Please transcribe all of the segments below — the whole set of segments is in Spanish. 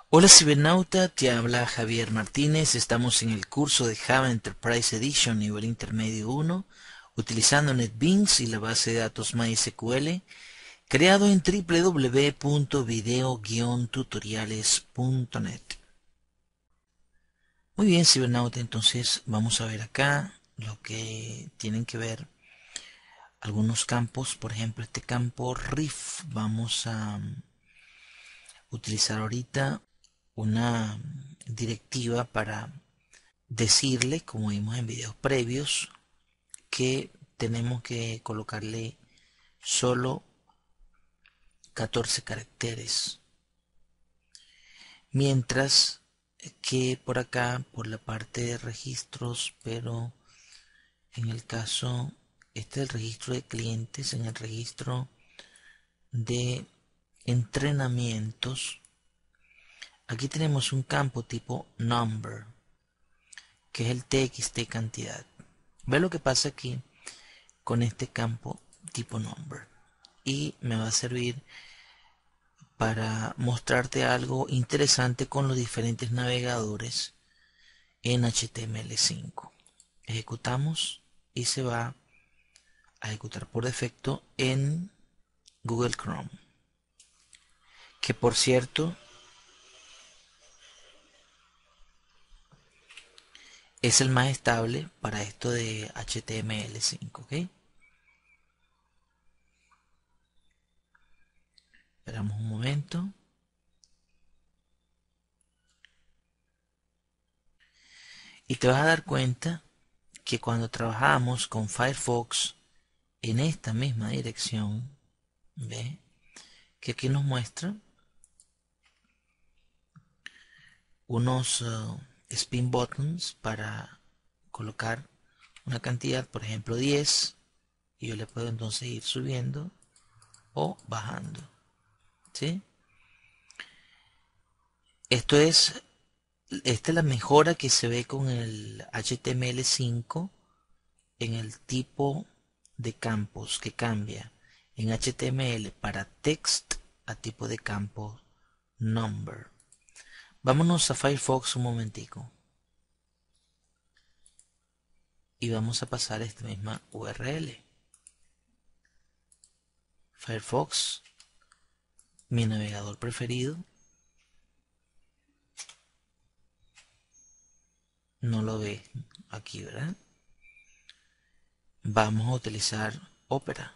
Hola cibernauta, te habla Javier Martínez. Estamos en el curso de Java Enterprise Edition nivel intermedio 1, utilizando NetBeans y la base de datos MySQL, creado en www.video-tutoriales.net. Muy bien cibernauta, entonces vamos a ver acá lo que tienen que ver algunos campos. Por ejemplo, este campo RIF vamos a utilizar ahorita una directiva para decirle, como vimos en videos previos, que tenemos que colocarle solo 14 caracteres. Mientras que por acá, por la parte de registros, pero en el caso, este es el registro de clientes, en el registro de entrenamientos, aquí tenemos un campo tipo number, que es el txt cantidad. ¿Ve lo que pasa aquí con este campo tipo number? Y me va a servir para mostrarte algo interesante con los diferentes navegadores en HTML5. Ejecutamos y se va a ejecutar por defecto en Google Chrome, que por cierto es el más estable para esto de HTML5. ¿Ok? Esperamos un momento. Y te vas a dar cuenta que cuando trabajamos con Firefox en esta misma dirección, ve que aquí nos muestra unos spin buttons para colocar una cantidad, por ejemplo 10, y yo le puedo entonces ir subiendo o bajando, ¿sí? Esto es, esta es la mejora que se ve con el HTML5 en el tipo de campos que cambia en HTML para text a tipo de campo number. Vámonos a Firefox un momentico y vamos a pasar esta misma URL. Firefox, mi navegador preferido. No lo ve aquí, ¿verdad? Vamos a utilizar Opera.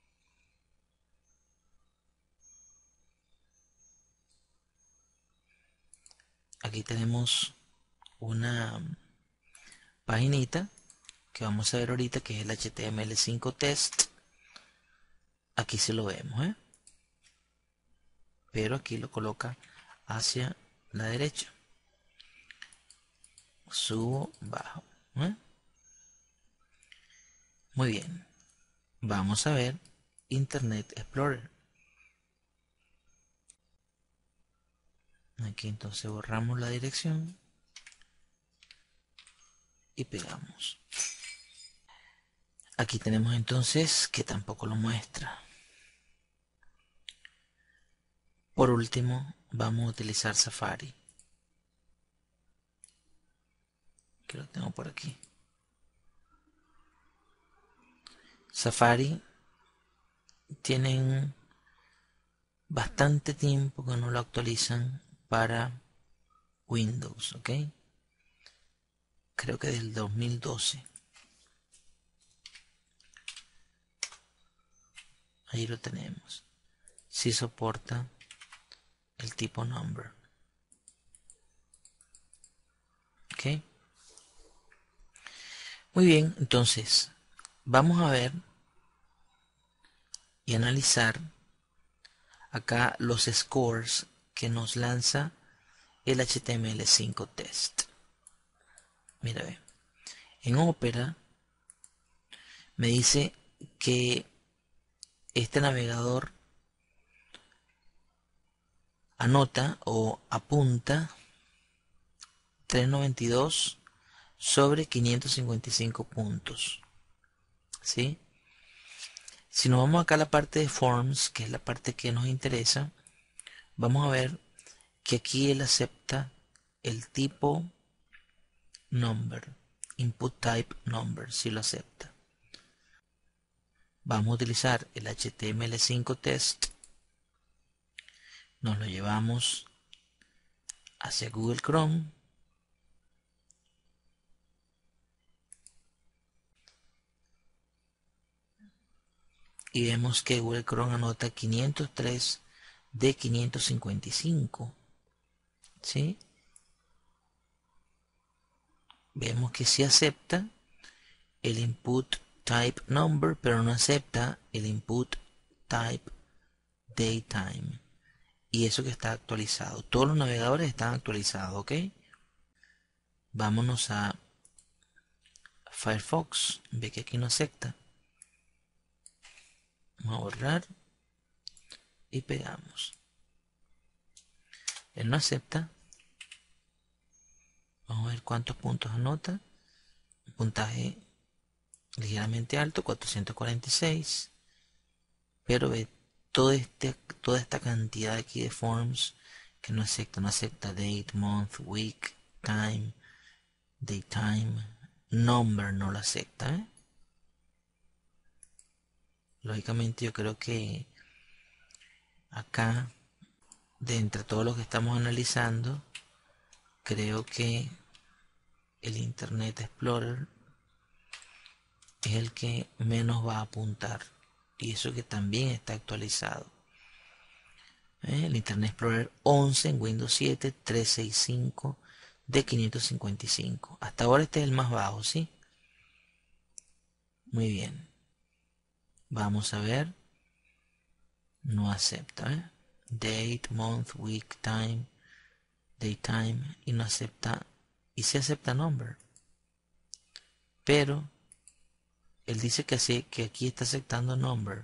Aquí tenemos una paginita que vamos a ver ahorita, que es el HTML5 test. Aquí se lo vemos, ¿eh? Pero aquí lo coloca hacia la derecha. Subo, bajo, ¿eh? Muy bien. Vamos a ver Internet Explorer. Aquí entonces borramos la dirección y pegamos. Aquí tenemos entonces que tampoco lo muestra. Por último, vamos a utilizar Safari, que lo tengo por aquí. Safari tienen bastante tiempo que no lo actualizan para Windows, ¿ok? Creo que del 2012. Ahí lo tenemos. Sí soporta el tipo number. ¿Ok? Muy bien, entonces vamos a ver y analizar acá los scores que nos lanza el HTML5 test. Mira, ve. En Opera me dice que este navegador anota o apunta 392 sobre 555 puntos. ¿Sí? Si nos vamos acá a la parte de Forms, que es la parte que nos interesa, vamos a ver que aquí él acepta el tipo number, input type number, si lo acepta. Vamos a utilizar el HTML5 test, nos lo llevamos hacia Google Chrome y vemos que Google Chrome anota 503 de 555, ¿sí? Vemos que sí acepta el input type number, pero no acepta el input type datetime. Y eso que está actualizado. Todos los navegadores están actualizados, ¿ok? Vámonos a Firefox. Ve que aquí no acepta. Vamos a borrar y pegamos. Él no acepta. Vamos a ver cuántos puntos anota. Un puntaje ligeramente alto, 446. Pero ve toda esta cantidad aquí de forms que no acepta. No acepta date, month, week, time, daytime, number no lo acepta, ¿eh? Lógicamente yo creo que acá, de entre todos los que estamos analizando, creo que el Internet Explorer es el que menos va a apuntar. Y eso que también está actualizado. El Internet Explorer 11 en Windows 7, 365 de 555. Hasta ahora este es el más bajo, ¿sí? Muy bien. Vamos a ver. No acepta, ¿eh? Date, month, week, time, daytime. Y no acepta. Y sí acepta number. Pero él dice que aquí está aceptando number.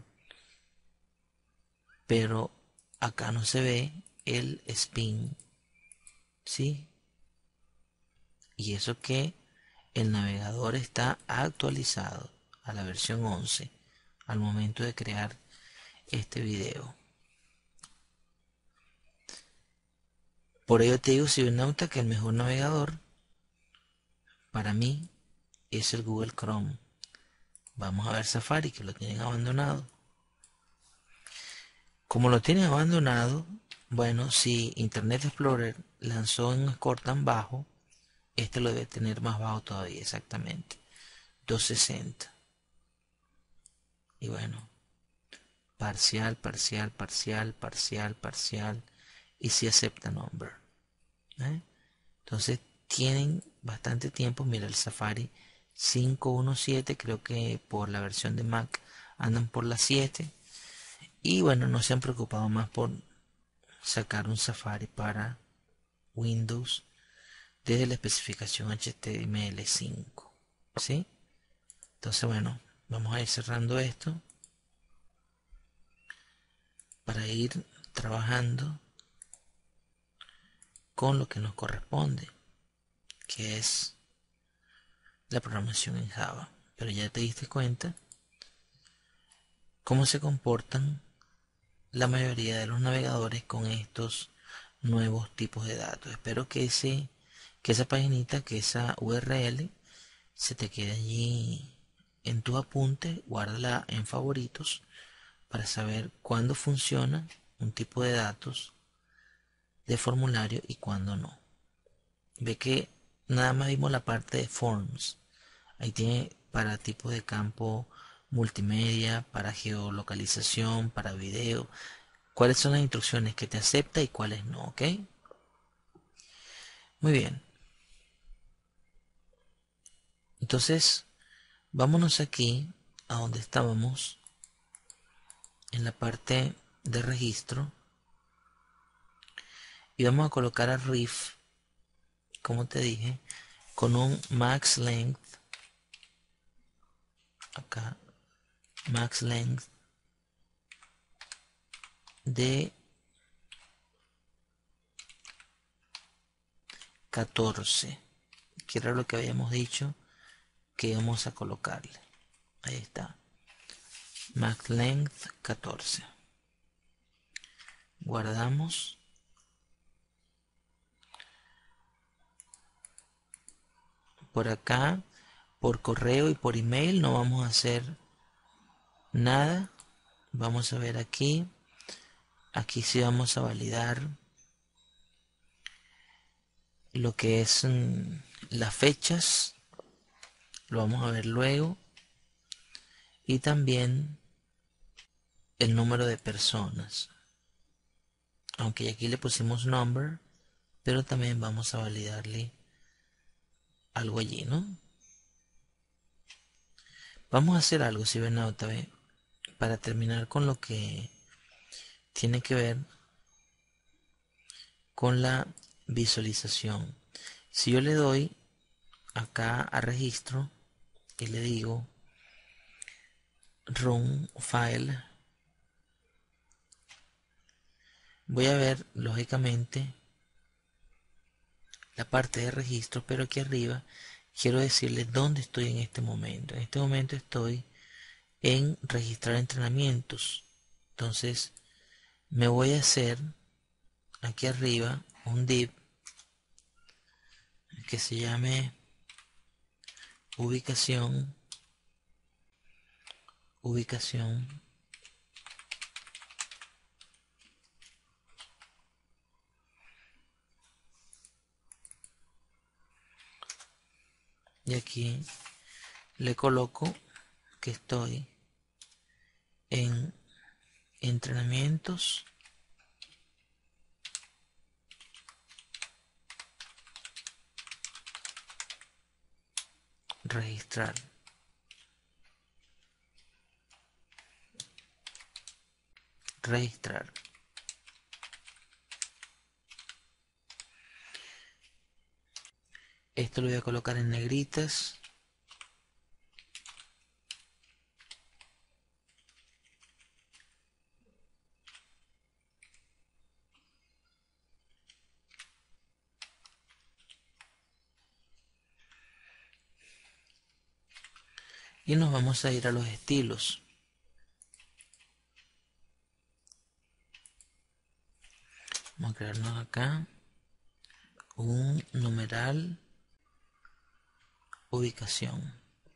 Pero acá no se ve el spin, ¿sí? Y eso que el navegador está actualizado a la versión 11 al momento de crear este video. Por ello te digo, cibernauta, que el mejor navegador para mí es el Google Chrome. Vamos a ver Safari, que lo tienen abandonado. Como lo tienen abandonado, bueno, si Internet Explorer lanzó un score tan bajo, este lo debe tener más bajo todavía, exactamente, 260. Y bueno, parcial, parcial, parcial, parcial, parcial, y si acepta number, ¿eh? Entonces tienen bastante tiempo. Mira, el Safari 517, creo que por la versión de Mac andan por las 7. Y bueno, no se han preocupado más por sacar un Safari para Windows desde la especificación HTML5, ¿sí? Entonces bueno, vamos a ir cerrando esto para ir trabajando con lo que nos corresponde, que es la programación en Java. Pero ya te diste cuenta cómo se comportan la mayoría de los navegadores con estos nuevos tipos de datos. Espero que esa paginita, que esa URL se te quede allí en tus apuntes. Guárdala en favoritos para saber cuándo funciona un tipo de datos de formulario y cuándo no. Ve que nada más vimos la parte de forms. Ahí tiene para tipo de campo multimedia, para geolocalización, para video. ¿Cuáles son las instrucciones que te acepta y cuáles no? ¿Ok? Muy bien. Entonces, vámonos aquí a donde estábamos en la parte de registro y vamos a colocar a Riff, como te dije, con un max length acá, max length de 14, que era lo que habíamos dicho que vamos a colocarle. Ahí está, max length 14. Guardamos por acá, por correo y por email no vamos a hacer nada. Vamos a ver aquí. Aquí sí vamos a validar lo que es las fechas. Lo vamos a ver luego. Y también el número de personas. Aunque aquí le pusimos number, pero también vamos a validarle algo allí, ¿no? Vamos a hacer algo, cibernauta, ¿ve? Para terminar con lo que tiene que ver con la visualización. Si yo le doy acá a registro y le digo run file, voy a ver lógicamente la parte de registro, pero aquí arriba quiero decirle dónde estoy en este momento. En este momento estoy en registrar entrenamientos. Entonces me voy a hacer aquí arriba un div que se llame ubicación y aquí le coloco que estoy en entrenamientos registrar. Esto lo voy a colocar en negritas. Y nos vamos a ir a los estilos. Vamos a crearnos acá un numeral ubicación.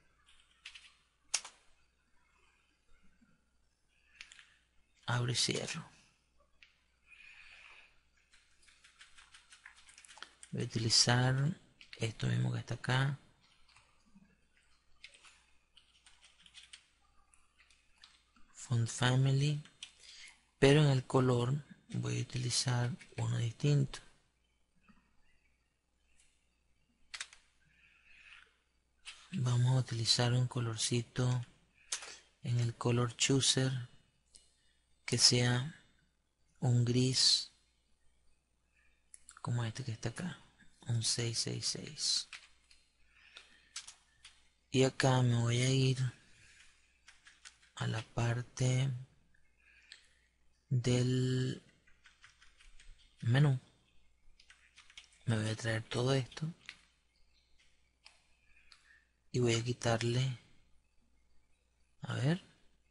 Abro y cierro. Voy a utilizar esto mismo que está acá. Font family. Pero en el color voy a utilizar uno distinto. Vamos a utilizar un colorcito en el color chooser que sea un gris como este que está acá, un 666. Y acá me voy a ir a la parte del menú. Me voy a traer todo esto y voy a quitarle, a ver,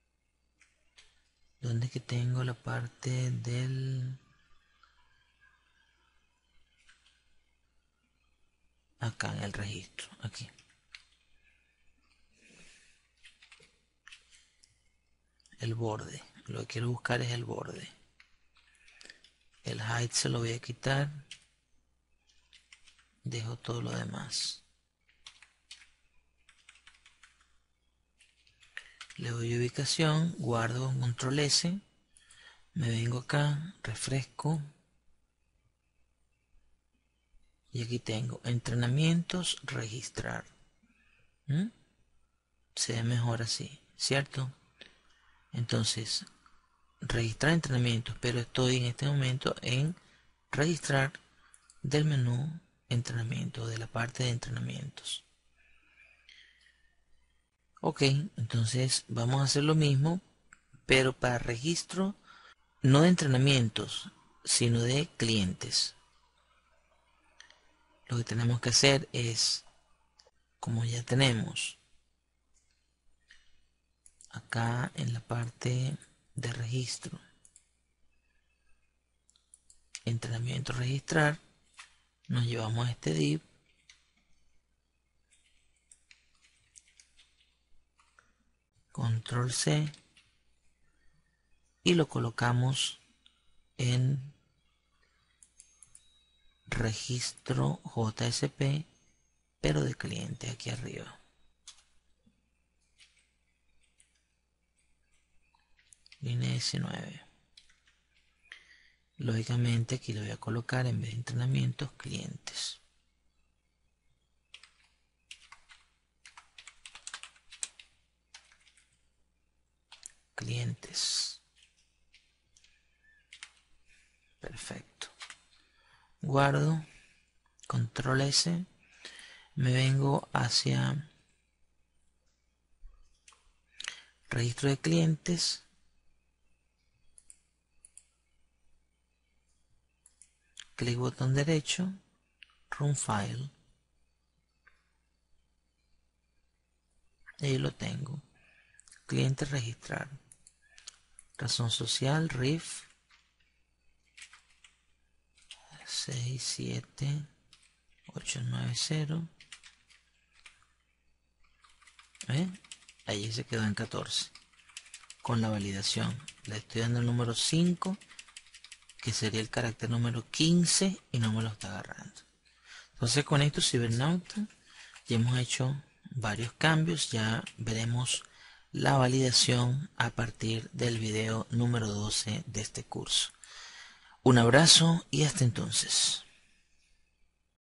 ¿dónde es que tengo la parte del... acá en el registro, aquí. El borde, lo que quiero buscar es el borde. El height se lo voy a quitar. Dejo todo lo demás. Le doy ubicación, guardo con control S. Me vengo acá, refresco. Y aquí tengo entrenamientos, registrar. Se ve mejor así, ¿cierto? Entonces, registrar entrenamientos, pero estoy en este momento en registrar del menú entrenamiento, de la parte de entrenamientos. Ok, entonces vamos a hacer lo mismo, pero para registro no de entrenamientos, sino de clientes. Lo que tenemos que hacer es, como ya tenemos acá en la parte de registro, entrenamiento registrar, nos llevamos a este div control C y lo colocamos en registro JSP, pero de cliente aquí arriba. Línea 19. Lógicamente aquí le voy a colocar en vez de entrenamientos clientes. Clientes. Perfecto. Guardo. Control S. Me vengo hacia registro de clientes. Clic botón derecho. Run File. Ahí lo tengo. Cliente registrar. Razón social, RIF 67890. Ahí se quedó en 14. Con la validación. Le estoy dando el número 5, que sería el carácter número 15, y no me lo está agarrando. Entonces con esto, cibernauta, ya hemos hecho varios cambios. Ya veremos la validación a partir del video número 12 de este curso. Un abrazo y hasta entonces.